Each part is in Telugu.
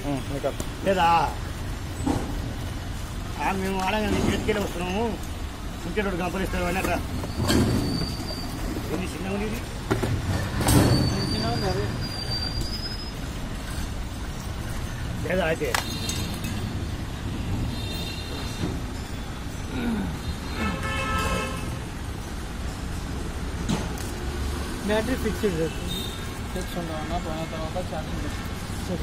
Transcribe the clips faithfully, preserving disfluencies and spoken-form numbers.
లేదా మేము వాడగానే చేతికెళ్ళి వస్తున్నాము ఇంకేటోడు గంపలిస్తాడు అని అట్లా ఎన్ని చిన్నగా ఉంది లేదా అయితే బ్యాటరీ ఫిక్స్ తెచ్చుకుంటామన్నా పోయిన తర్వాత ఛార్జింగ్ సరే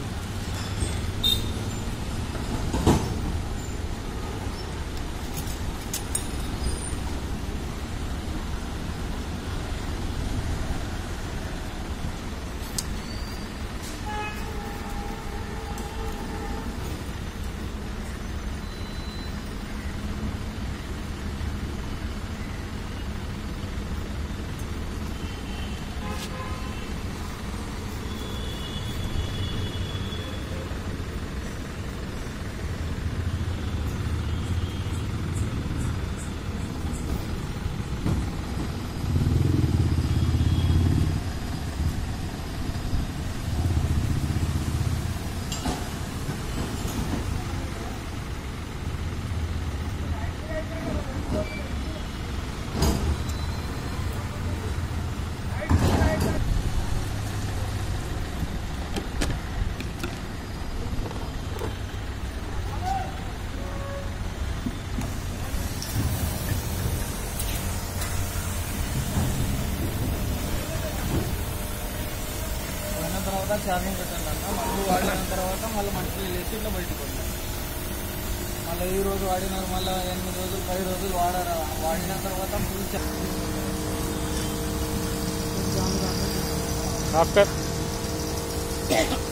తర్వాత ఛార్జింగ్ పెట్టండి అన్న మళ్ళీ వాడిన తర్వాత మళ్ళీ మంచిగా లేచి ఇట్లా బయటకు వస్తాం మళ్ళీ ఈ రోజు వాడినారు మళ్ళీ ఎనిమిది రోజులు పది రోజులు వాడారు వాడిన తర్వాత ఫుల్ ఆఫ్టర్